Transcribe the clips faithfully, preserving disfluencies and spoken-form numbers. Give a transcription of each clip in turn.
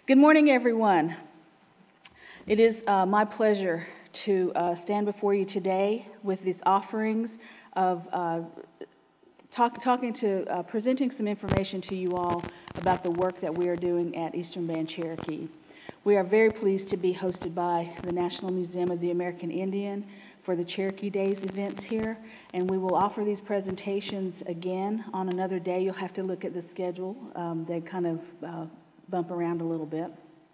Good morning, everyone. It is uh, my pleasure to uh, stand before you today with these offerings of uh, talk, talking to, uh, presenting some information to you all about the work that we are doing at Eastern Band Cherokee. We are very pleased to be hosted by the National Museum of the American Indian for the Cherokee Days events here, and we will offer these presentations again on another day. You'll have to look at the schedule. Um, they kind of uh, bump around a little bit.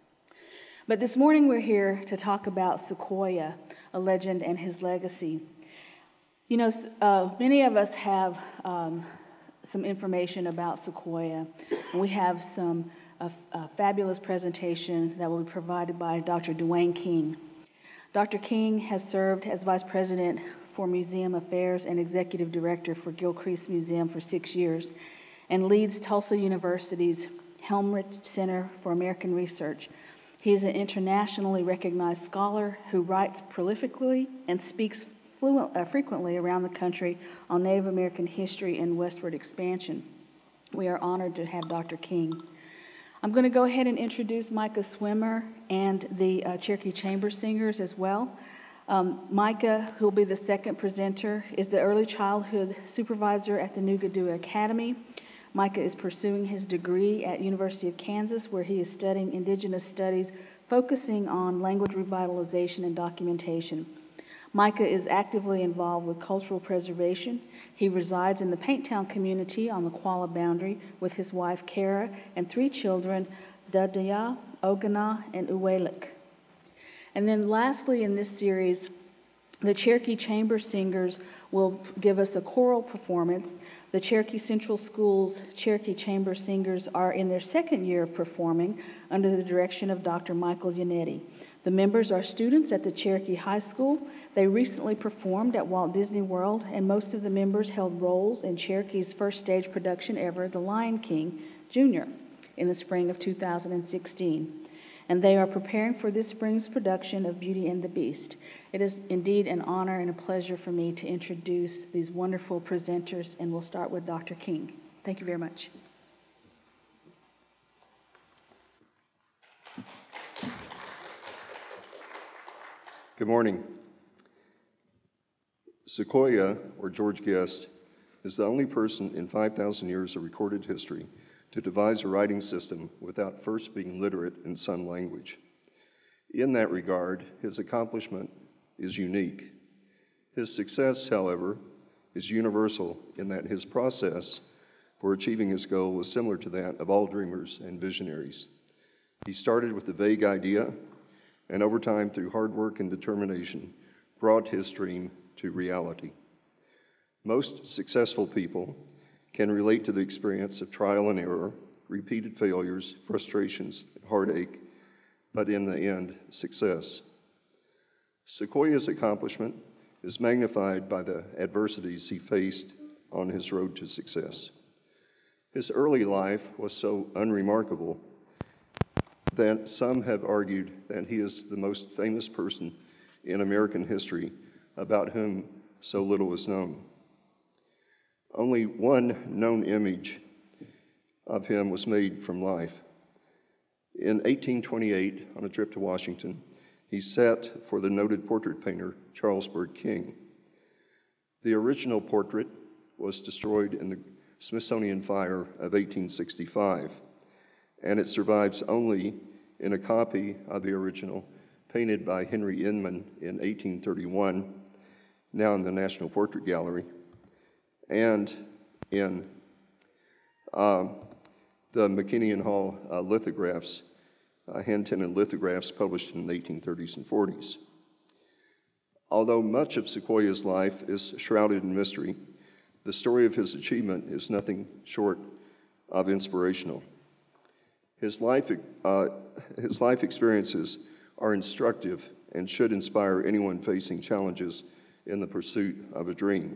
But this morning we're here to talk about Sequoyah, a legend and his legacy. You know, uh, many of us have um, some information about Sequoyah, and we have some uh, uh, fabulous presentation that will be provided by Doctor Duane King. Doctor King has served as Vice President for Museum Affairs and Executive Director for Gilcrease Museum for six years and leads Tulsa University's Helmrich Center for American Research. He is an internationally recognized scholar who writes prolifically and speaks fluent, uh, frequently around the country on Native American history and westward expansion. We are honored to have Doctor King. I'm going to go ahead and introduce Micah Swimmer and the uh, Cherokee Chamber Singers as well. Um, Micah, who will be the second presenter, is the early childhood supervisor at the Kituwah Academy. Micah is pursuing his degree at University of Kansas, where he is studying Indigenous Studies, focusing on language revitalization and documentation. Micah is actively involved with cultural preservation. He resides in the Painttown community on the Qualla boundary with his wife, Kara, and three children, Dadaya, Ogana, and Uwelik. And then lastly in this series, the Cherokee Chamber Singers will give us a choral performance. The Cherokee Central School's Cherokee Chamber Singers are in their second year of performing under the direction of Doctor Michael Yannetti. The members are students at the Cherokee High School. They recently performed at Walt Disney World, and most of the members held roles in Cherokee's first stage production ever, The Lion King Junior, in the spring of two thousand sixteen. And they are preparing for this spring's production of Beauty and the Beast. It is indeed an honor and a pleasure for me to introduce these wonderful presenters, and we'll start with Doctor King. Thank you very much. Good morning. Sequoyah, or George Guest, is the only person in five thousand years of recorded history to devise a writing system without first being literate in some language. In that regard, his accomplishment is unique. His success, however, is universal in that his process for achieving his goal was similar to that of all dreamers and visionaries. He started with a vague idea, and over time, through hard work and determination, brought his dream to reality. Most successful people can relate to the experience of trial and error, repeated failures, frustrations, heartache, but in the end, success. Sequoyah's accomplishment is magnified by the adversities he faced on his road to success. His early life was so unremarkable that some have argued that he is the most famous person in American history about whom so little is known. Only one known image of him was made from life. In eighteen twenty-eight, on a trip to Washington, he sat for the noted portrait painter Charles Bird King. The original portrait was destroyed in the Smithsonian fire of eighteen sixty-five, and it survives only in a copy of the original painted by Henry Inman in eighteen thirty-one, now in the National Portrait Gallery, and in uh, the McKinney Hall uh, lithographs, uh, hand-tinted lithographs published in the eighteen thirties and forties. Although much of Sequoyah's life is shrouded in mystery, the story of his achievement is nothing short of inspirational. His life, uh, his life experiences are instructive and should inspire anyone facing challenges in the pursuit of a dream.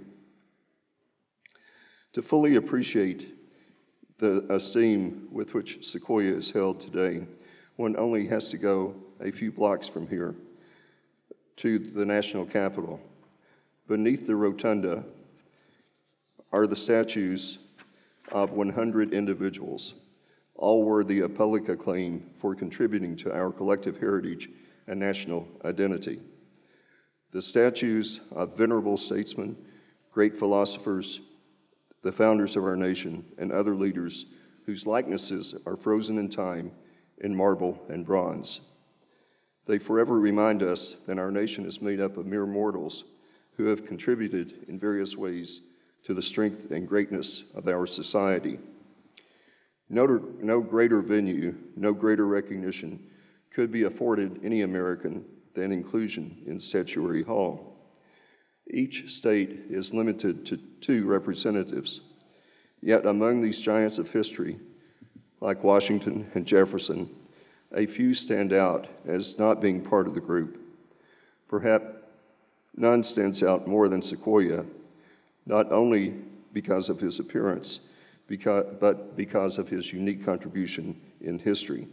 To fully appreciate the esteem with which Sequoyah is held today, one only has to go a few blocks from here to the national Capitol. Beneath the rotunda are the statues of one hundred individuals, all worthy of public acclaim for contributing to our collective heritage and national identity. The statues of venerable statesmen, great philosophers, the founders of our nation, and other leaders whose likenesses are frozen in time in marble and bronze. They forever remind us that our nation is made up of mere mortals who have contributed in various ways to the strength and greatness of our society. No, no greater venue, no greater recognition could be afforded any American than inclusion in Statuary Hall. Each state is limited to two representatives, yet among these giants of history, like Washington and Jefferson, a few stand out as not being part of the group. Perhaps none stands out more than Sequoyah, not only because of his appearance, because, but because of his unique contribution in history.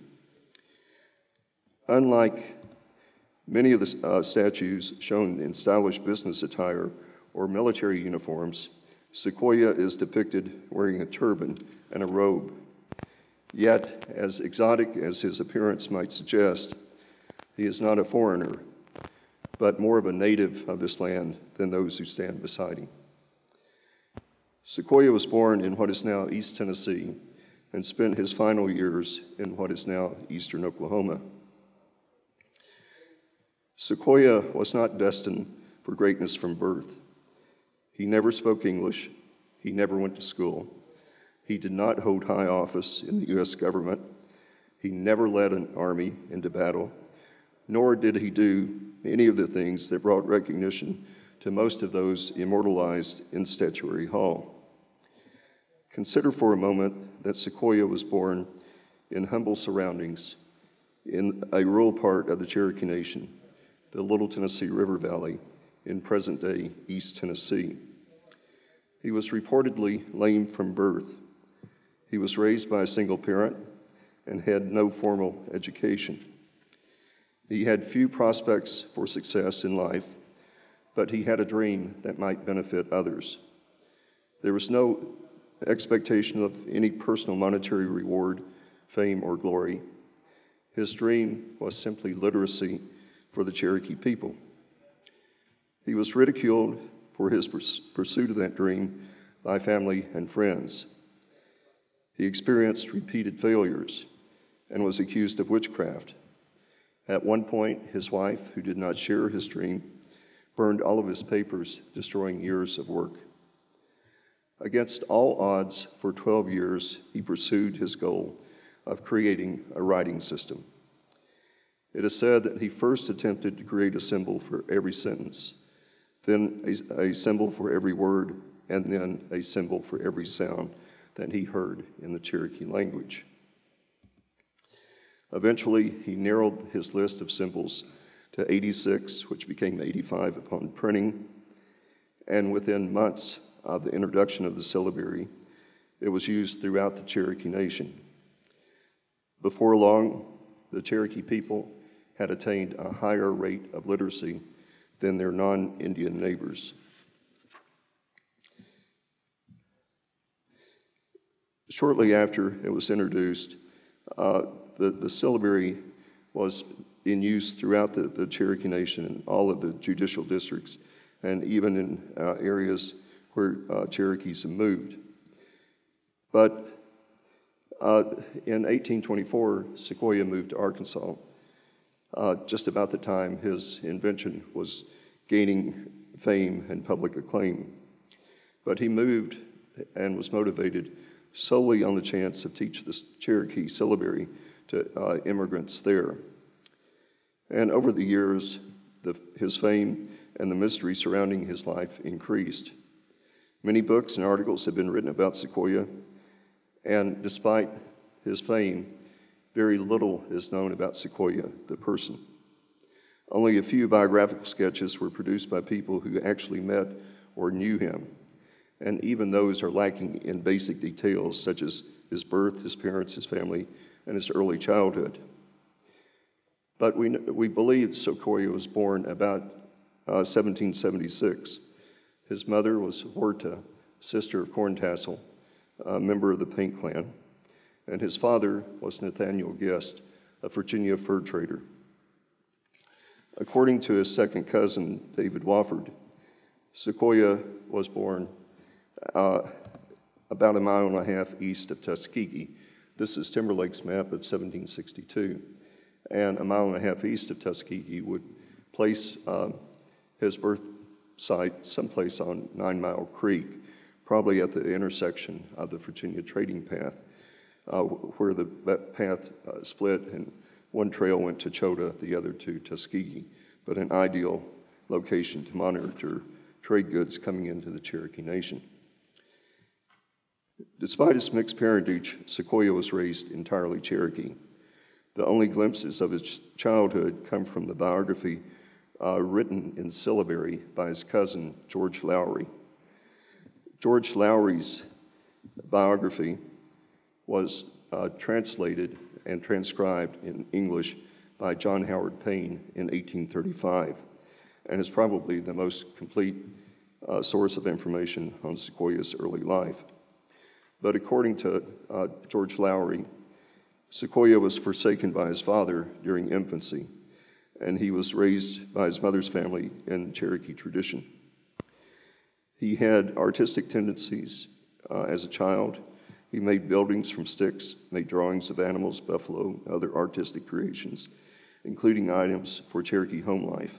Unlike many of the uh, statues shown in stylish business attire or military uniforms, Sequoyah is depicted wearing a turban and a robe. Yet, as exotic as his appearance might suggest, he is not a foreigner, but more of a native of this land than those who stand beside him. Sequoyah was born in what is now East Tennessee and spent his final years in what is now Eastern Oklahoma. Sequoyah was not destined for greatness from birth. He never spoke English. He never went to school. He did not hold high office in the U S government. He never led an army into battle, nor did he do any of the things that brought recognition to most of those immortalized in Statuary Hall. Consider for a moment that Sequoyah was born in humble surroundings in a rural part of the Cherokee Nation, the Little Tennessee River Valley in present-day East Tennessee. He was reportedly lame from birth. He was raised by a single parent and had no formal education. He had few prospects for success in life, but he had a dream that might benefit others. There was no expectation of any personal monetary reward, fame, or glory. His dream was simply literacy for the Cherokee people. He was ridiculed for his purs- pursuit of that dream by family and friends. He experienced repeated failures and was accused of witchcraft. At one point, his wife, who did not share his dream, burned all of his papers, destroying years of work. Against all odds, for twelve years, he pursued his goal of creating a writing system. It is said that he first attempted to create a symbol for every sentence, then a, a symbol for every word, and then a symbol for every sound that he heard in the Cherokee language. Eventually, he narrowed his list of symbols to eighty-six, which became eighty-five upon printing, and within months of the introduction of the syllabary, it was used throughout the Cherokee Nation. Before long, the Cherokee people had attained a higher rate of literacy than their non-Indian neighbors. Shortly after it was introduced, uh, the, the syllabary was in use throughout the, the Cherokee Nation in all of the judicial districts and even in uh, areas where uh, Cherokees have moved. But uh, in eighteen twenty-four, Sequoyah moved to Arkansas, uh, just about the time his invention was gaining fame and public acclaim. But he moved and was motivated solely on the chance of teach the Cherokee syllabary to uh, immigrants there. And over the years, the, his fame and the mystery surrounding his life increased. Many books and articles have been written about Sequoyah, and despite his fame, very little is known about Sequoyah, the person. Only a few biographical sketches were produced by people who actually met or knew him, and even those are lacking in basic details such as his birth, his parents, his family, and his early childhood. But we, we believe Sequoyah was born about uh, seventeen seventy-six. His mother was Horta, sister of Corntassel, a member of the Paint Clan, and his father was Nathaniel Guest, a Virginia fur trader. According to his second cousin, David Wofford, Sequoyah was born uh, about a mile and a half east of Tuskegee. This is Timberlake's map of seventeen sixty-two. And a mile and a half east of Tuskegee would place uh, his birth site someplace on Nine Mile Creek, probably at the intersection of the Virginia trading path, uh, where the path uh, split and one trail went to Chota, the other to Tuskegee, but an ideal location to monitor trade goods coming into the Cherokee Nation. Despite his mixed parentage, Sequoyah was raised entirely Cherokee. The only glimpses of his childhood come from the biography uh, written in syllabary by his cousin, George Lowry. George Lowry's biography was uh, translated and transcribed in English by John Howard Payne in eighteen thirty-five, and is probably the most complete uh, source of information on Sequoyah's early life. But according to uh, George Lowry, Sequoyah was forsaken by his father during infancy, and he was raised by his mother's family in Cherokee tradition. He had artistic tendencies uh, as a child. He made buildings from sticks, made drawings of animals, buffalo, and other artistic creations, including items for Cherokee home life.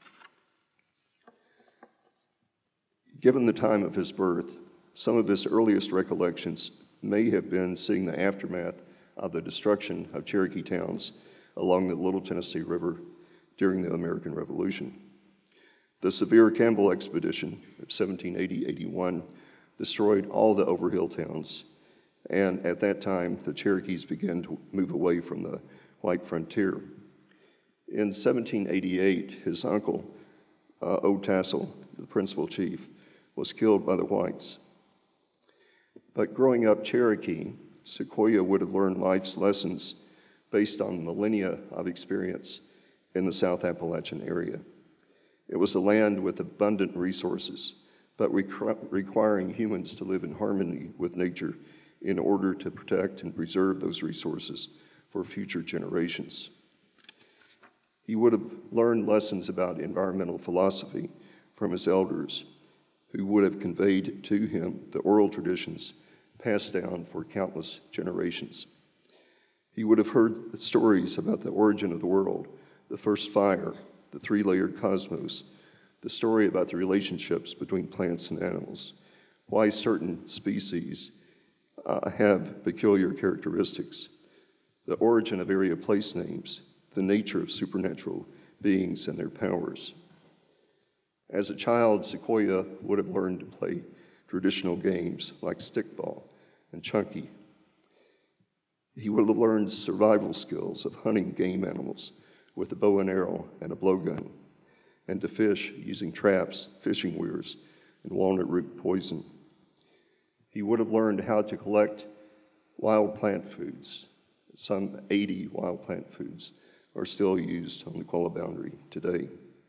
Given the time of his birth, some of his earliest recollections may have been seeing the aftermath of the destruction of Cherokee towns along the Little Tennessee River during the American Revolution. The severe Campbell expedition of seventeen eighty to eighty-one destroyed all the overhill towns, and at that time, the Cherokees began to move away from the white frontier. In seventeen eighty-eight, his uncle, uh, Otassel, the principal chief, was killed by the whites. But growing up Cherokee, Sequoyah would have learned life's lessons based on millennia of experience in the South Appalachian area. It was a land with abundant resources, but requ- requiring humans to live in harmony with nature in order to protect and preserve those resources for future generations. He would have learned lessons about environmental philosophy from his elders, who would have conveyed to him the oral traditions passed down for countless generations. He would have heard stories about the origin of the world, the first fire, the three-layered cosmos, the story about the relationships between plants and animals, why certain species uh, have peculiar characteristics, the origin of area place names, the nature of supernatural beings and their powers. As a child, Sequoyah would have learned to play traditional games like stickball and chunky. He would have learned survival skills of hunting game animals with a bow and arrow and a blowgun, and to fish using traps, fishing weirs, and walnut root poison. He would have learned how to collect wild plant foods. Some eighty wild plant foods are still used on the Qualla boundary today.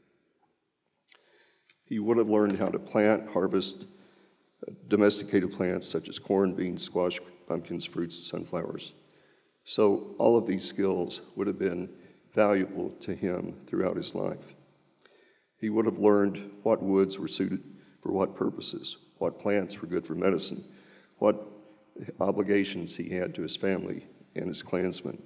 He would have learned how to plant, harvest domesticated plants such as corn, beans, squash, pumpkins, fruits, sunflowers. So all of these skills would have been valuable to him throughout his life. He would have learned what woods were suited for what purposes, what plants were good for medicine, what obligations he had to his family and his clansmen.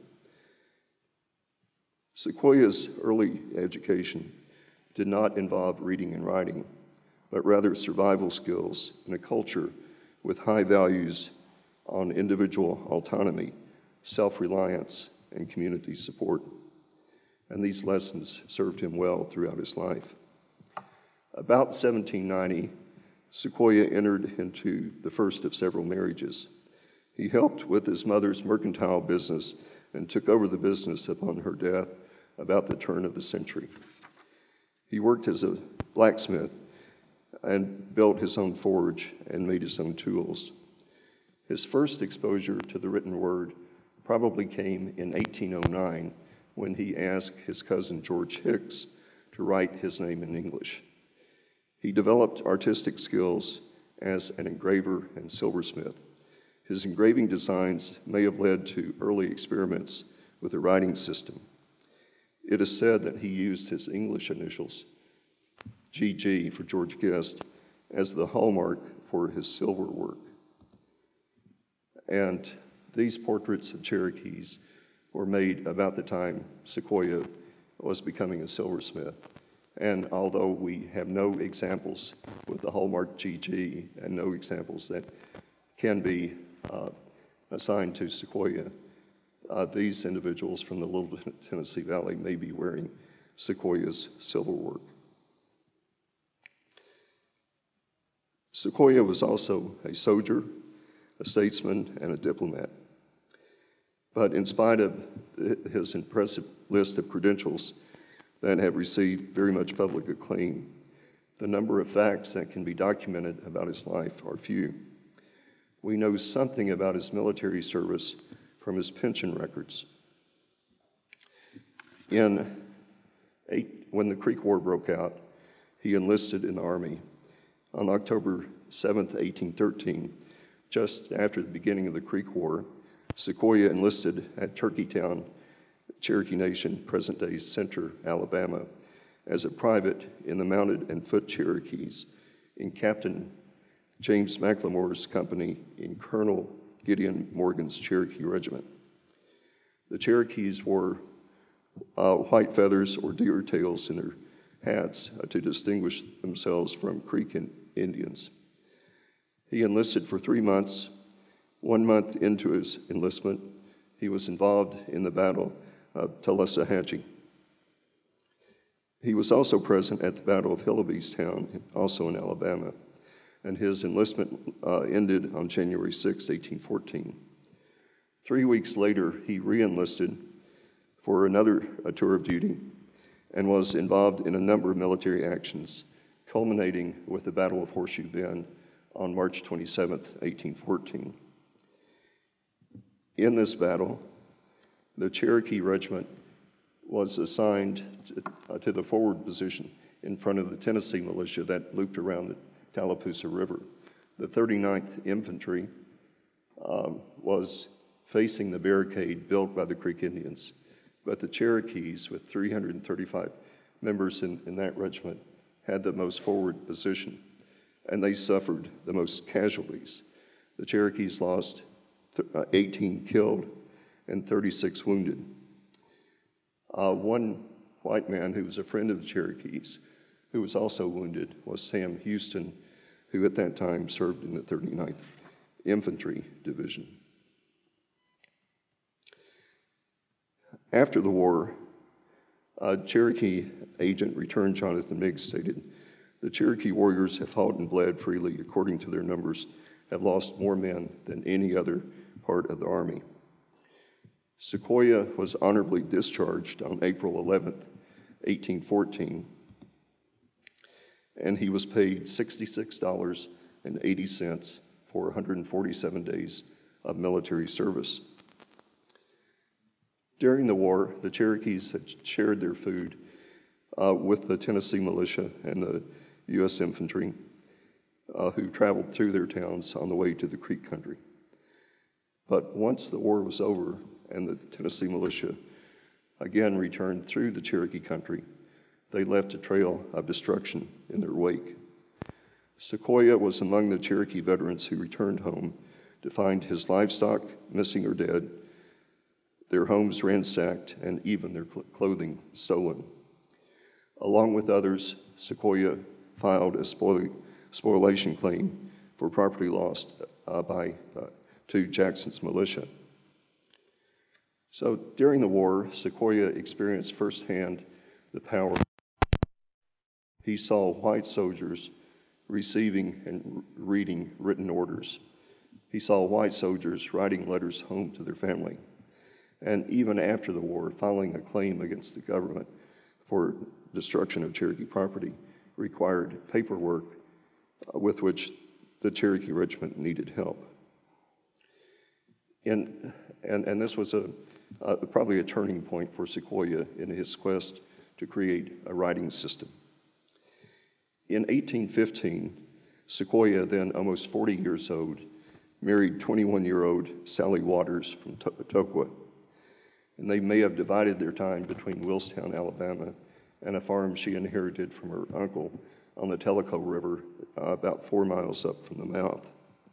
Sequoyah's early education did not involve reading and writing, but rather survival skills in a culture with high values on individual autonomy, self-reliance, and community support. And these lessons served him well throughout his life. About seventeen ninety, Sequoyah entered into the first of several marriages. He helped with his mother's mercantile business and took over the business upon her death about the turn of the century. He worked as a blacksmith and built his own forge and made his own tools. His first exposure to the written word probably came in eighteen oh nine when he asked his cousin George Hicks to write his name in English. He developed artistic skills as an engraver and silversmith, His engraving designs may have led to early experiments with the writing system. It is said that he used his English initials, G G for George Guest, as the hallmark for his silver work. And these portraits of Cherokees were made about the time Sequoyah was becoming a silversmith. And although we have no examples with the hallmark G G and no examples that can be uh, assigned to Sequoyah, uh, these individuals from the Little Tennessee Valley may be wearing Sequoyah's silver work. Sequoyah was also a soldier, a statesman, and a diplomat. But in spite of his impressive list of credentials that have received very much public acclaim, the number of facts that can be documented about his life are few. We know something about his military service from his pension records. In eight, when the Creek War broke out, he enlisted in the Army. On October seventh, eighteen thirteen, just after the beginning of the Creek War, Sequoyah enlisted at Turkeytown, Cherokee Nation, present-day Center, Alabama, as a private in the Mounted and Foot Cherokees in Captain James McLemore's company in Colonel Gideon Morgan's Cherokee Regiment. The Cherokees wore uh, white feathers or deer tails in their hats uh, to distinguish themselves from Creek in Indians. He enlisted for three months. One month into his enlistment, he was involved in the Battle of Tallusahachie. He was also present at the Battle of Hillabystown, also in Alabama, and his enlistment uh, ended on January sixth, eighteen fourteen. Three weeks later, he re-enlisted for another uh, tour of duty and was involved in a number of military actions, culminating with the Battle of Horseshoe Bend on March twenty-seventh, eighteen fourteen. In this battle, the Cherokee Regiment was assigned to, uh, to the forward position in front of the Tennessee militia that looped around the Tallapoosa River. The thirty-ninth Infantry um, was facing the barricade built by the Creek Indians, but the Cherokees, with three hundred thirty-five members in, in that regiment, had the most forward position, and they suffered the most casualties. The Cherokees lost eighteen killed and thirty-six wounded. Uh, one white man who was a friend of the Cherokees, who was also wounded, was Sam Houston, who at that time served in the thirty-ninth Infantry Division. After the war, a Cherokee agent returned Jonathan Meigs stated, "The Cherokee warriors have fought and bled freely according to their numbers, have lost more men than any other part of the Army." Sequoyah was honorably discharged on April eleventh, eighteen fourteen, and he was paid sixty-six dollars and eighty cents for one hundred forty-seven days of military service. During the war, the Cherokees had shared their food uh, with the Tennessee militia and the U S infantry uh, who traveled through their towns on the way to the Creek country. But once the war was over and the Tennessee militia again returned through the Cherokee country, they left a trail of destruction in their wake. Sequoyah was among the Cherokee veterans who returned home to find his livestock missing or dead, their homes ransacked, and even their clothing stolen. Along with others, Sequoyah filed a spoliation claim for property lost uh, by uh, to Jackson's militia. So during the war, Sequoyah experienced firsthand the power. He saw white soldiers receiving and reading written orders. He saw white soldiers writing letters home to their family. And even after the war, filing a claim against the government for destruction of Cherokee property required paperwork with which the Cherokee Regiment needed help. And, and, and this was a, uh, probably a turning point for Sequoyah in his quest to create a writing system. In eighteen fifteen, Sequoyah, then almost forty years old, married twenty-one-year-old Sally Waters from Keetoowah, and they may have divided their time between Willstown, Alabama, and a farm she inherited from her uncle on the Tellico River, uh, about four miles up from the mouth.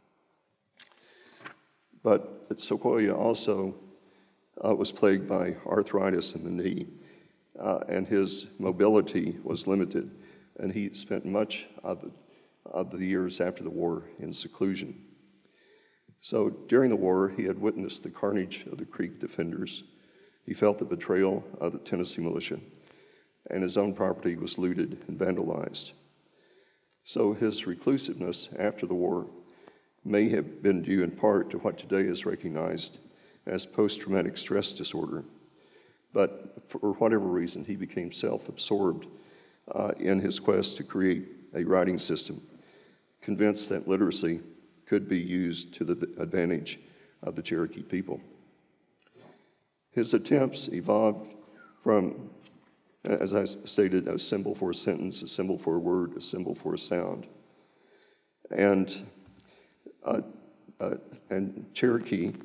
But Sequoyah also uh, was plagued by arthritis in the knee, uh, and his mobility was limited, and he spent much of the, of the years after the war in seclusion. So during the war, he had witnessed the carnage of the Creek defenders. He felt the betrayal of the Tennessee militia, and his own property was looted and vandalized. So his reclusiveness after the war may have been due in part to what today is recognized as post-traumatic stress disorder. But for whatever reason, he became self-absorbed uh, in his quest to create a writing system, convinced that literacy could be used to the advantage of the Cherokee people. His attempts evolved from, as I stated, a symbol for a sentence, a symbol for a word, a symbol for a sound. And, uh, uh, and Cherokee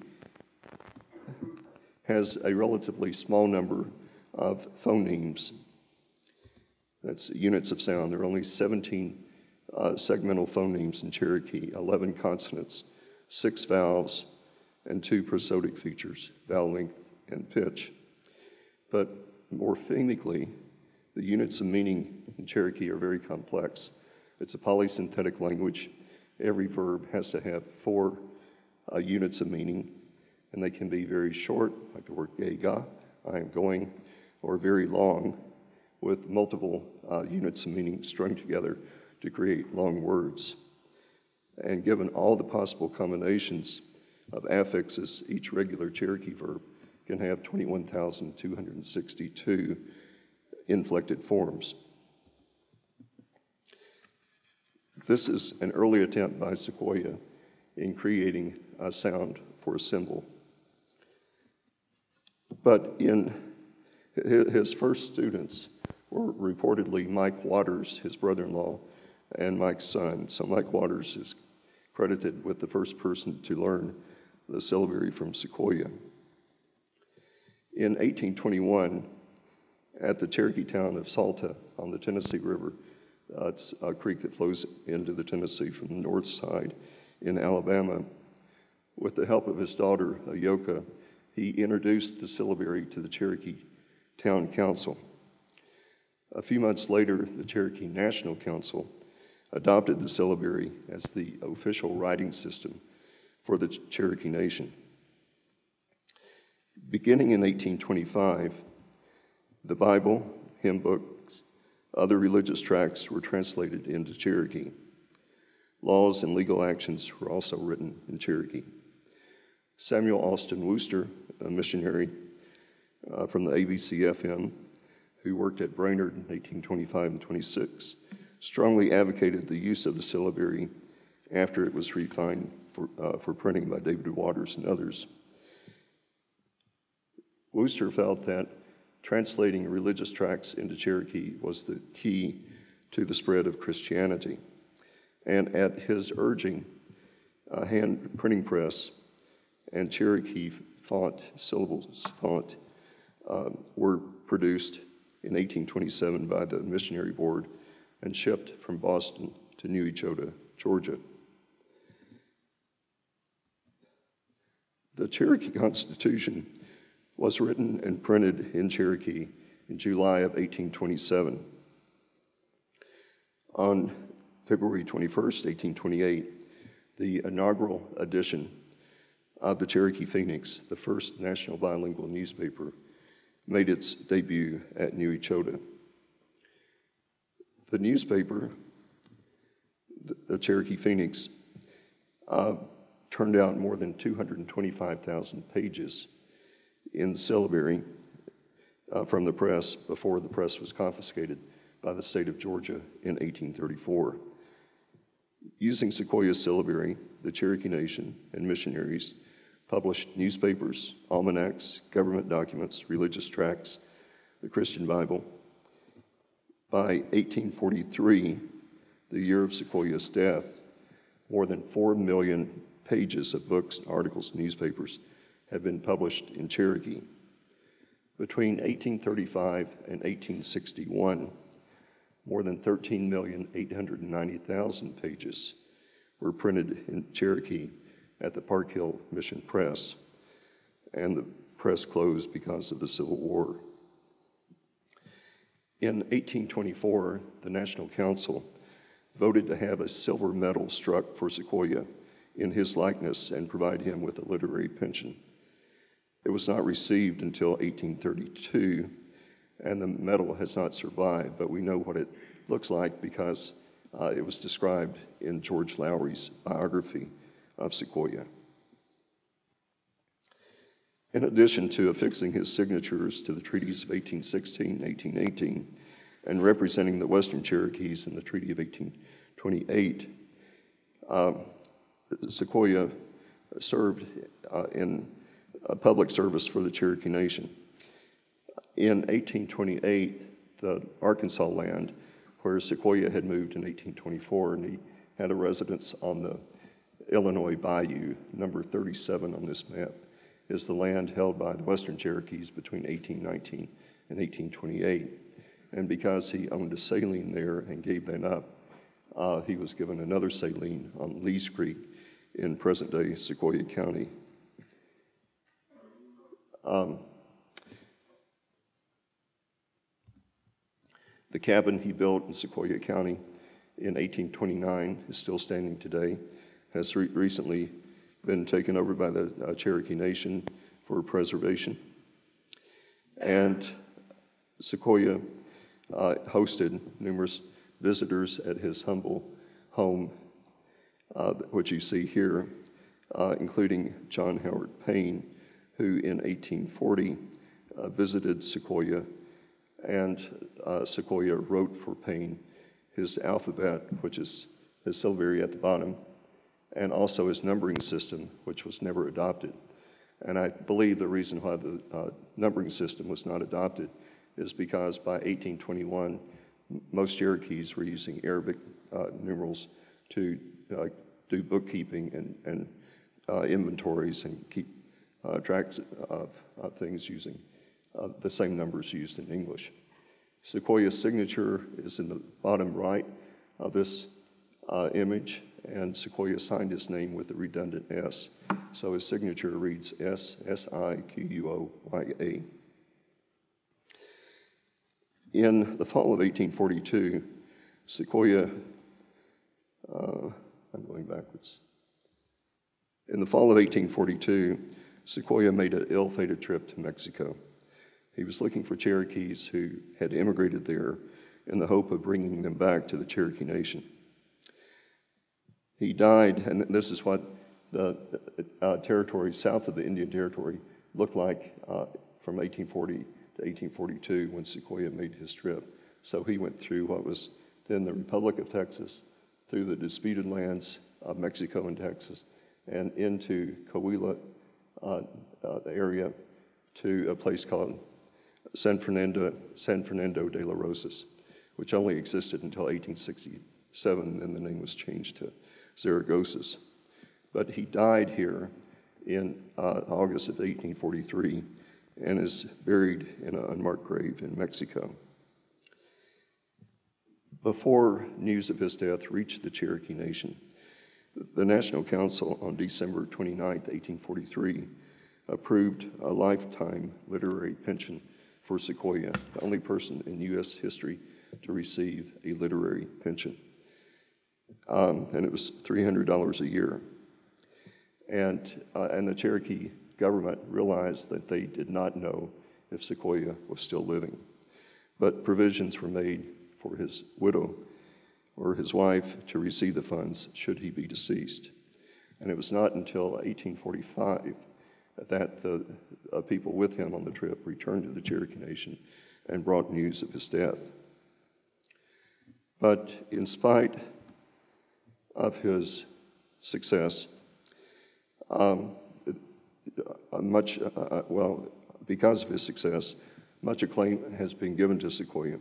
has a relatively small number of phonemes. That's units of sound. There are only seventeen uh, segmental phonemes in Cherokee, eleven consonants, six vowels, and two prosodic features, vowel length and pitch. But morphemically, the units of meaning in Cherokee are very complex. It's a polysynthetic language. Every verb has to have four uh, units of meaning, and they can be very short, like the word gega, I am going, or very long, with multiple uh, units of meaning strung together to create long words. And given all the possible combinations of affixes, each regular Cherokee verb can have twenty-one thousand two hundred sixty-two inflected forms. This is an early attempt by Sequoyah in creating a sound for a symbol. But in his first students were reportedly Mike Waters, his brother-in-law, and Mike's son. So Mike Waters is credited with the first person to learn the syllabary from Sequoyah. In eighteen twenty-one, at the Cherokee town of Salta on the Tennessee River, uh, it's a creek that flows into the Tennessee from the north side in Alabama, with the help of his daughter, Ayoka, he introduced the syllabary to the Cherokee Town Council. A few months later, the Cherokee National Council adopted the syllabary as the official writing system for the Cherokee Nation. Beginning in eighteen twenty-five, the Bible, hymn books, other religious tracts were translated into Cherokee. Laws and legal actions were also written in Cherokee. Samuel Austin Wooster, a missionary uh, from the A B C F M, who worked at Brainerd in eighteen twenty-five and twenty-six, strongly advocated the use of the syllabary after it was refined for, uh, for printing by David Waters and others. Wooster felt that translating religious tracts into Cherokee was the key to the spread of Christianity. And at his urging, a hand printing press and Cherokee font, syllables font, uh, were produced in eighteen twenty-seven by the Missionary Board and shipped from Boston to New Echota, Georgia. The Cherokee Constitution was written and printed in Cherokee in July of eighteen twenty-seven. On February twenty-first, eighteen twenty-eight, the inaugural edition of the Cherokee Phoenix, the first national bilingual newspaper, made its debut at New Echota. The newspaper, the Cherokee Phoenix, uh, turned out more than two hundred twenty-five thousand pages in syllabary uh, from the press before the press was confiscated by the state of Georgia in eighteen thirty-four. Using Sequoyah's syllabary, the Cherokee Nation and missionaries published newspapers, almanacs, government documents, religious tracts, the Christian Bible. By eighteen forty-three, the year of Sequoyah's death, more than four million pages of books, articles, newspapers have been published in Cherokee. Between eighteen thirty-five and eighteen sixty-one, more than thirteen million eight hundred ninety thousand pages were printed in Cherokee at the Park Hill Mission Press, and the press closed because of the Civil War. In eighteen twenty-four, the National Council voted to have a silver medal struck for Sequoyah in his likeness and provide him with a literary pension. It was not received until eighteen thirty-two, and the medal has not survived, but we know what it looks like because uh, it was described in George Lowry's biography of Sequoyah. In addition to affixing his signatures to the treaties of eighteen sixteen and eighteen eighteen, and representing the Western Cherokees in the Treaty of eighteen twenty-eight, uh, Sequoyah served uh, in a public service for the Cherokee Nation. In eighteen twenty-eight, the Arkansas land, where Sequoyah had moved in eighteen twenty-four, and he had a residence on the Illinois Bayou, number thirty-seven on this map, is the land held by the Western Cherokees between eighteen nineteen and eighteen twenty-eight. And because he owned a saline there and gave that up, uh, he was given another saline on Lee's Creek in present-day Sequoyah County. Um, the cabin he built in Sequoyah County in eighteen twenty-nine is still standing today, has re recently been taken over by the uh, Cherokee Nation for preservation. And Sequoyah uh, hosted numerous visitors at his humble home, uh, which you see here, uh, including John Howard Payne, who in eighteen forty uh, visited Sequoyah, and uh, Sequoyah wrote for Payne his alphabet, which is his syllabary at the bottom, and also his numbering system, which was never adopted. And I believe the reason why the uh, numbering system was not adopted is because by eighteen twenty-one, most Cherokees were using Arabic uh, numerals to uh, do bookkeeping and, and uh, inventories and keep uh, tracks of, of things using uh, the same numbers used in English. Sequoyah's signature is in the bottom right of this uh, image, and Sequoyah signed his name with the redundant S. So his signature reads S S I Q U O Y A. In the fall of eighteen forty-two, Sequoyah, uh, I'm going backwards. In the fall of eighteen forty-two, Sequoyah made an ill-fated trip to Mexico. He was looking for Cherokees who had immigrated there in the hope of bringing them back to the Cherokee Nation. He died, and this is what the uh, territory south of the Indian Territory looked like uh, from eighteen forty to eighteen forty-two when Sequoyah made his trip. So he went through what was then the Republic of Texas, through the disputed lands of Mexico and Texas, and into Coahuila uh, uh, area to a place called San Fernando, San Fernando de las Rosas, which only existed until eighteen sixty-seven, and the name was changed to Zaragoza. But he died here in uh, August of eighteen forty-three and is buried in an unmarked grave in Mexico. Before news of his death reached the Cherokee Nation, the National Council on December twenty-ninth, eighteen forty-three, approved a lifetime literary pension for Sequoyah, the only person in U S history to receive a literary pension. Um, and it was three hundred dollars a year. And, uh, and the Cherokee government realized that they did not know if Sequoyah was still living. But provisions were made for his widow or his wife to receive the funds should he be deceased. And it was not until eighteen forty-five that the uh, people with him on the trip returned to the Cherokee Nation and brought news of his death. But in spite of his success, um, uh, much, uh, well, because of his success, much acclaim has been given to Sequoyah.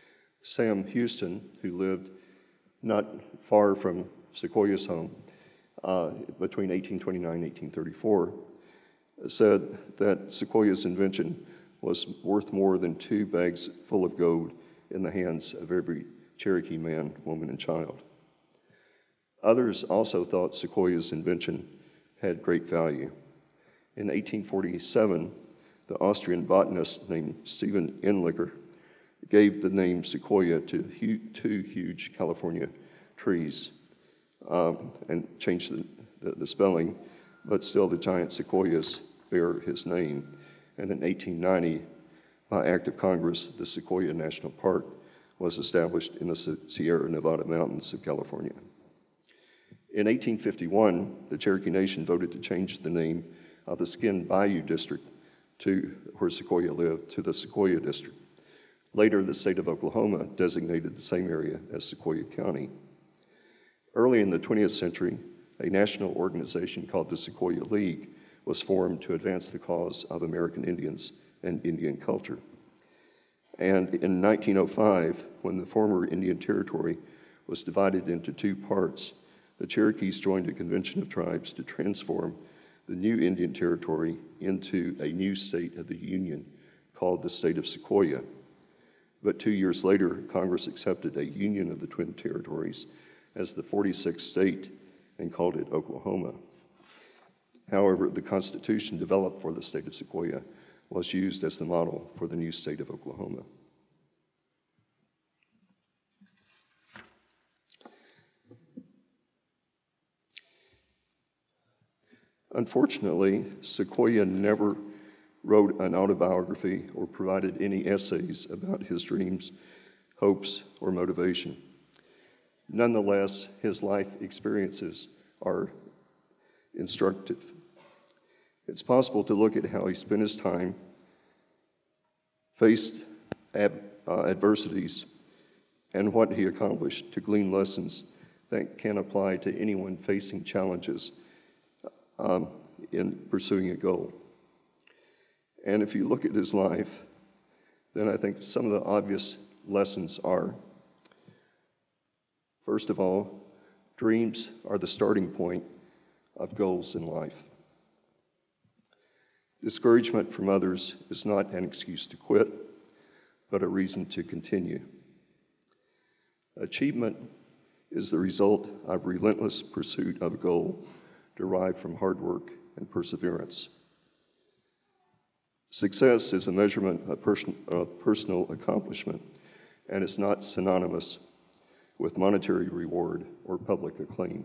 Sam Houston, who lived not far from Sequoyah's home, uh, between eighteen twenty-nine and eighteen thirty-four, said that Sequoyah's invention was worth more than two bags full of gold in the hands of every Cherokee man, woman, and child. Others also thought Sequoyah's invention had great value. In eighteen forty-seven, the Austrian botanist named Stephen Enlicker gave the name Sequoyah to hu two huge California trees um, and changed the, the, the spelling, but still the giant sequoias bear his name. And in eighteen ninety, by act of Congress, the Sequoyah National Park was established in the Sierra Nevada mountains of California. In eighteen fifty-one, the Cherokee Nation voted to change the name of the Skin Bayou District to where Sequoyah lived to the Sequoyah District. Later, the state of Oklahoma designated the same area as Sequoyah County. Early in the twentieth century, a national organization called the Sequoyah League was formed to advance the cause of American Indians and Indian culture. And in nineteen oh five, when the former Indian Territory was divided into two parts, the Cherokees joined a convention of tribes to transform the new Indian Territory into a new state of the Union called the state of Sequoyah. But two years later, Congress accepted a union of the twin territories as the forty-sixth state and called it Oklahoma. However, the Constitution developed for the state of Sequoyah was used as the model for the new state of Oklahoma. Unfortunately, Sequoyah never wrote an autobiography or provided any essays about his dreams, hopes, or motivation. Nonetheless, his life experiences are instructive. It's possible to look at how he spent his time, faced ab, uh, adversities, and what he accomplished to glean lessons that can apply to anyone facing challenges um, in pursuing a goal. And if you look at his life, then I think some of the obvious lessons are, first of all, dreams are the starting point of goals in life. Discouragement from others is not an excuse to quit, but a reason to continue. Achievement is the result of relentless pursuit of a goal derived from hard work and perseverance. Success is a measurement of, person, of personal accomplishment, and it's not synonymous with monetary reward or public acclaim.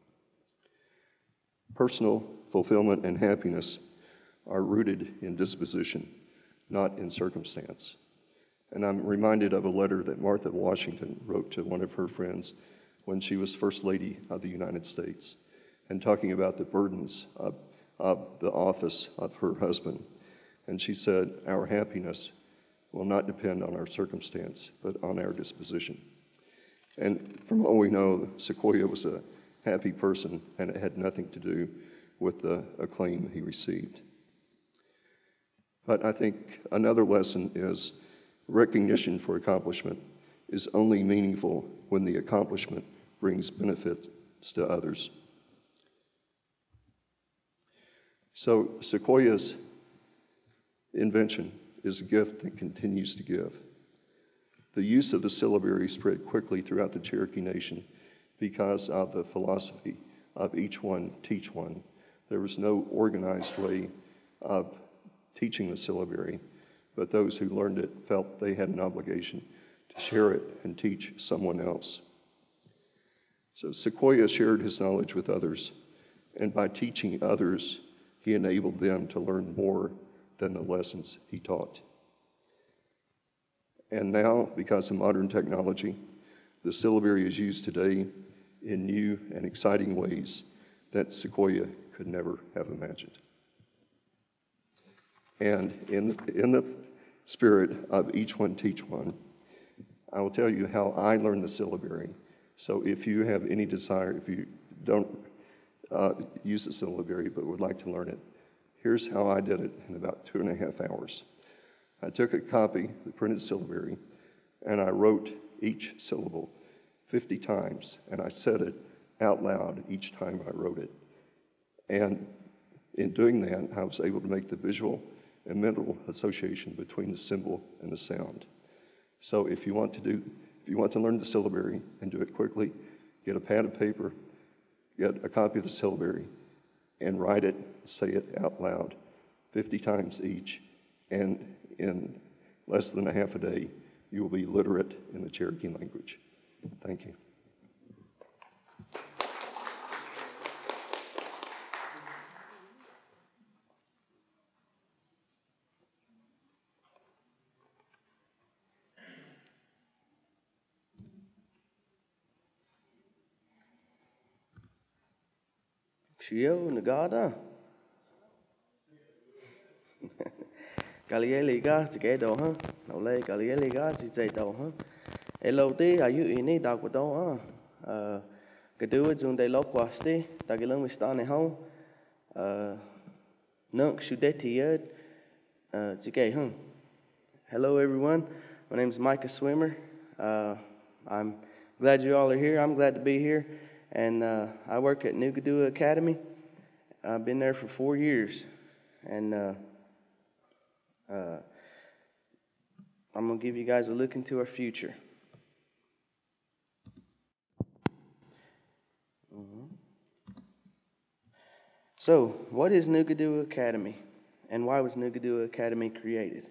Personal fulfillment and happiness are rooted in disposition, not in circumstance. And I'm reminded of a letter that Martha Washington wrote to one of her friends when she was First Lady of the United States, and talking about the burdens of, of the office of her husband. And she said, our happiness will not depend on our circumstance, but on our disposition. And from what we know, Sequoyah was a happy person, and it had nothing to do with the acclaim he received. But I think another lesson is recognition for accomplishment is only meaningful when the accomplishment brings benefits to others. So Sequoyah's invention is a gift that continues to give. The use of the syllabary spread quickly throughout the Cherokee Nation because of the philosophy of each one, teach one. There was no organized way of teaching the syllabary, but those who learned it felt they had an obligation to share it and teach someone else. So Sequoyah shared his knowledge with others, and by teaching others, he enabled them to learn more than the lessons he taught. And now, because of modern technology, the syllabary is used today in new and exciting ways that Sequoyah could never have imagined. And in, in the spirit of each one teach one, I will tell you how I learned the syllabary. So if you have any desire, if you don't uh, use the syllabary but would like to learn it, here's how I did it in about two and a half hours. I took a copy, the printed syllabary, and I wrote each syllable fifty times, and I said it out loud each time I wrote it. And in doing that, I was able to make the visual and mental association between the symbol and the sound. So if you want to do, if you want to learn the syllabary and do it quickly, get a pad of paper, get a copy of the syllabary, and write it, say it out loud fifty times each, and in less than a half a day, you will be literate in the Cherokee language. Thank you. Shio Nagada Galieliga to get on, huh? No lay Galieliga to say, huh? Hello, day, are you in it? Dog with all, huh? Uh, Keetoowah on the loquasti, Dagilum we stand at home. Uh, Nunk should that yet? Uh, to get home. Hello, everyone. My name is Micah Swimmer. Uh, I'm glad you all are here. I'm glad to be here. And uh, I work at Kituwah Academy. I've been there for four years. And uh, uh, I'm going to give you guys a look into our future. Mm-hmm. So, what is Kituwah Academy? And why was Kituwah Academy created?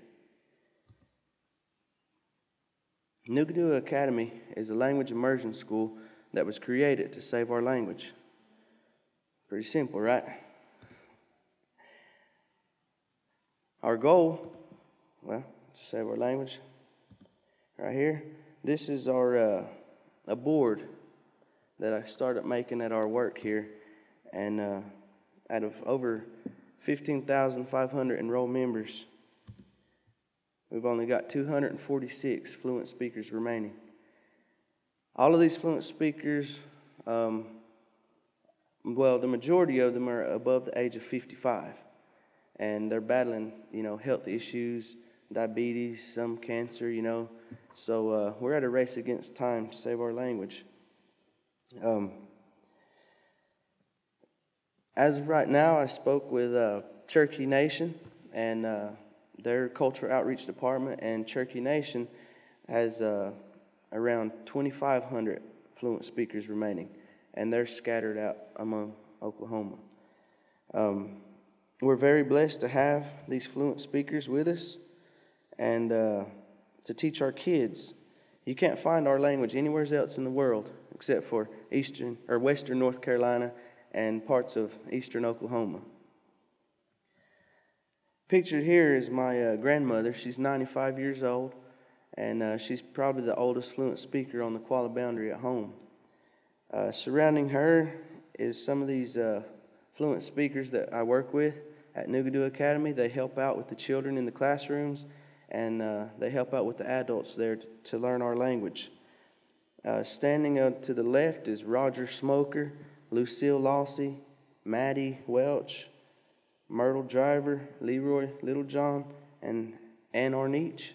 Kituwah Academy is a language immersion school that was created to save our language. Pretty simple, right? Our goal, well, to save our language, right here. This is our uh, a board that I started making at our work here, and uh, out of over fifteen thousand five hundred enrolled members, we've only got two hundred forty-six fluent speakers remaining. All of these fluent speakers, um, well, the majority of them are above the age of fifty-five, and they're battling, you know, health issues, diabetes, some cancer, you know. So uh, we're at a race against time to save our language. Um, as of right now, I spoke with uh, Cherokee Nation and uh, their cultural outreach department, and Cherokee Nation has uh, around twenty-five hundred fluent speakers remaining, and they're scattered out among Oklahoma. Um, we're very blessed to have these fluent speakers with us and uh, to teach our kids. You can't find our language anywhere else in the world except for eastern or western North Carolina and parts of eastern Oklahoma. Pictured here is my uh, grandmother. She's ninety-five years old. And uh, she's probably the oldest fluent speaker on the Qualla boundary at home. Uh, surrounding her is some of these uh, fluent speakers that I work with at Kituwah Academy. They help out with the children in the classrooms, and uh, they help out with the adults there to, to learn our language. Uh, standing uh, to the left is Roger Smoker, Lucille Lossy, Maddie Welch, Myrtle Driver, Leroy Littlejohn, and Ann Orneach.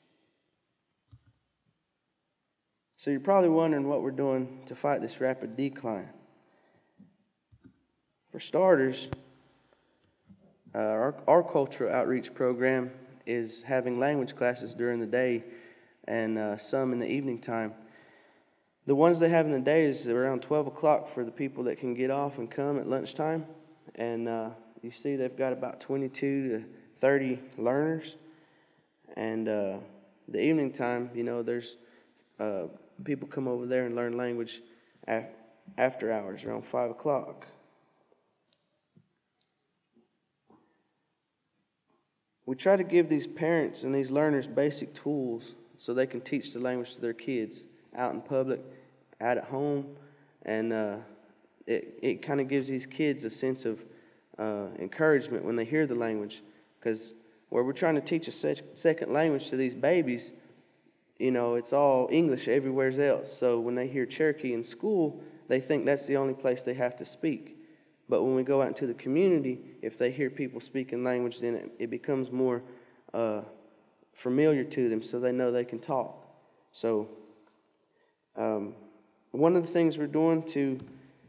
So you're probably wondering what we're doing to fight this rapid decline. For starters, uh, our, our cultural outreach program is having language classes during the day and uh, some in the evening time. The ones they have in the day is around twelve o'clock for the people that can get off and come at lunchtime. And uh, you see they've got about twenty-two to thirty learners. And uh, the evening time, you know, there's uh, people come over there and learn language af- after hours, around five o'clock. We try to give these parents and these learners basic tools so they can teach the language to their kids out in public, out at home, and uh, it, it kind of gives these kids a sense of uh, encouragement when they hear the language, because where we're trying to teach a sec- second language to these babies, you know, it's all English everywhere else. So when they hear Cherokee in school, they think that's the only place they have to speak. But when we go out into the community, if they hear people speaking language, then it, it becomes more uh, familiar to them, so they know they can talk. So um, one of the things we're doing to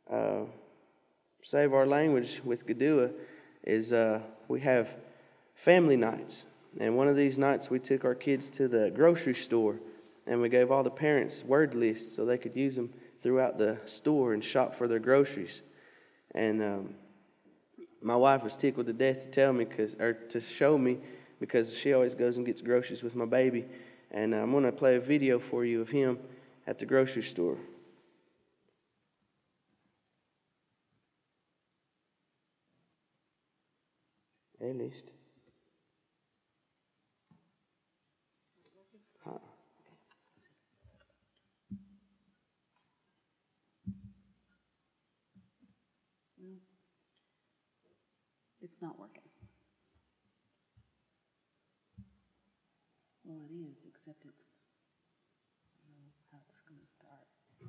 uh, Save Our Language with Keetoowah is uh, we have family nights. And one of these nights we took our kids to the grocery store and we gave all the parents word lists so they could use them throughout the store and shop for their groceries. And um, my wife was tickled to death to tell me, cause, or to show me, because she always goes and gets groceries with my baby. And I'm going to play a video for you of him at the grocery store. At least. Huh. It's not working. Well, it is, except it's, I don't know how it's going to start.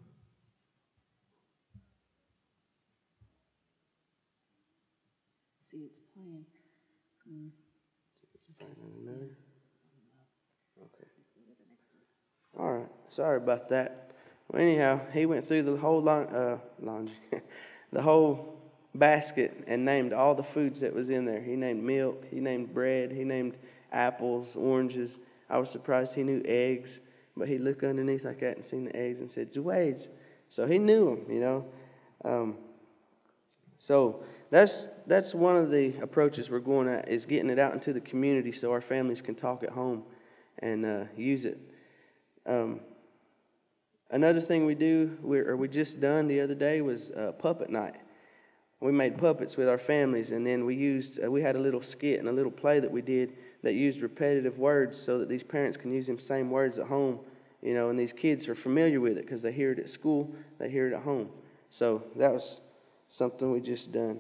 See, it's playing. Mm. Another? Okay. All right. Sorry about that. Well, anyhow, he went through the whole line, uh, laundry, the whole basket and named all the foods that was in there. He named milk. He named bread. He named apples, oranges. I was surprised he knew eggs, but he looked underneath like that and seen the eggs and said, "Zuways." So he knew them, you know. Um, so that's that's one of the approaches we're going at, is getting it out into the community so our families can talk at home and uh, use it. Um, another thing we do, we, or we just done the other day, was uh, puppet night. We made puppets with our families, and then we used uh, we had a little skit and a little play that we did that used repetitive words so that these parents can use them same words at home, you know, and these kids are familiar with it because they hear it at school, they hear it at home. So that was something we just done.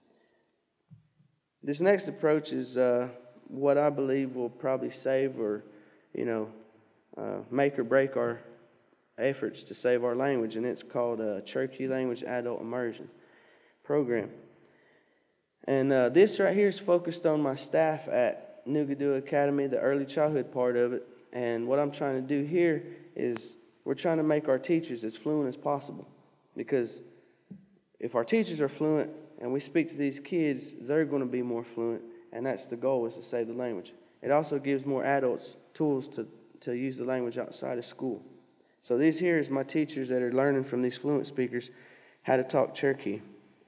This next approach is uh, what I believe will probably save or, you know, uh, make or break our efforts to save our language, and it's called uh, Cherokee Language Adult Immersion Program. And uh, this right here is focused on my staff at Kituwah Academy, the early childhood part of it. And what I'm trying to do here is we're trying to make our teachers as fluent as possible. Because if our teachers are fluent and we speak to these kids, they're going to be more fluent. And that's the goal, is to save the language. It also gives more adults tools to, to use the language outside of school. So these here is my teachers that are learning from these fluent speakers how to talk Cherokee.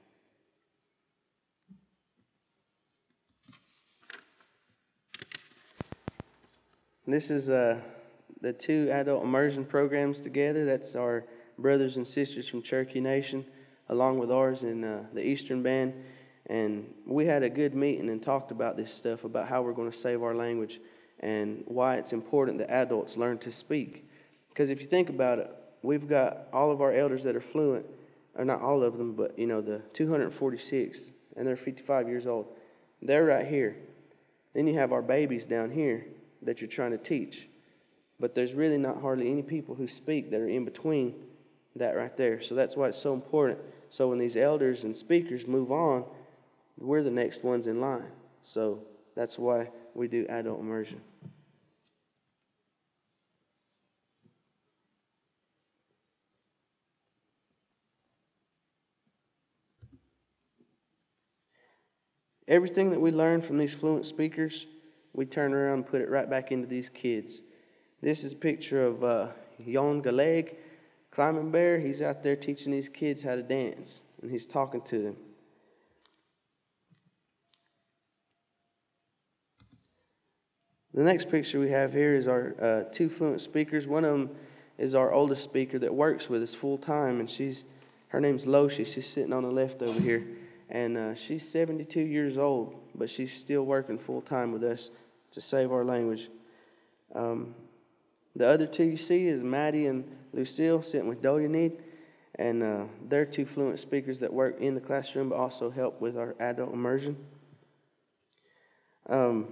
This is uh, the two adult immersion programs together. That's our brothers and sisters from Cherokee Nation, along with ours in uh, the Eastern Band. And we had a good meeting and talked about this stuff, about how we're going to save our language and why it's important that adults learn to speak. Because if you think about it, we've got all of our elders that are fluent, or not all of them, but, you know, the two hundred forty-six, and they're fifty-five years old. They're right here. Then you have our babies down here that you're trying to teach. But there's really not hardly any people who speak that are in between that right there. So that's why it's so important. So when these elders and speakers move on, we're the next ones in line. So that's why we do adult immersion. Everything that we learn from these fluent speakers, we turn around and put it right back into these kids. This is a picture of uh, Yon Galeg, climbing bear. He's out there teaching these kids how to dance, and he's talking to them. The next picture we have here is our uh, two fluent speakers. One of them is our oldest speaker that works with us full time, and she's her name's Loshi. She's sitting on the left over here, and uh, she's seventy-two years old, but she's still working full time with us to save our language. Um, the other two you see is Maddie and Lucille sitting with Doyanid, and uh, they're two fluent speakers that work in the classroom but also help with our adult immersion. Um,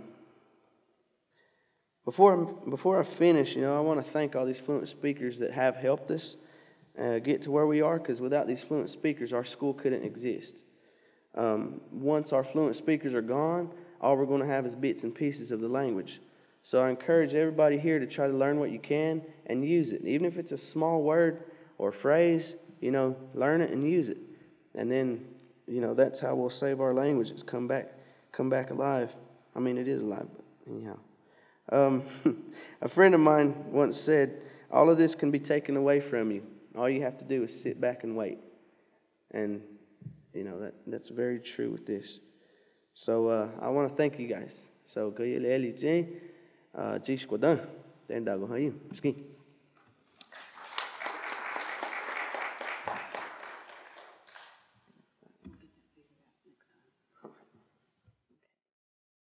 before before I finish, you know, I want to thank all these fluent speakers that have helped us uh, get to where we are, because without these fluent speakers, our school couldn't exist. Um, once our fluent speakers are gone, all we're going to have is bits and pieces of the language. So I encourage everybody here to try to learn what you can and use it. Even if it's a small word or phrase, you know, learn it and use it. And then, you know, that's how we'll save our language. It's come back, come back alive. I mean, it is alive, but anyhow. Um, a friend of mine once said, all of this can be taken away from you. All you have to do is sit back and wait. And, you know, that that's very true with this. So uh, I want to thank you guys. So, go ye le li tse, uh, tse shkodan, ten dago hayu, ski.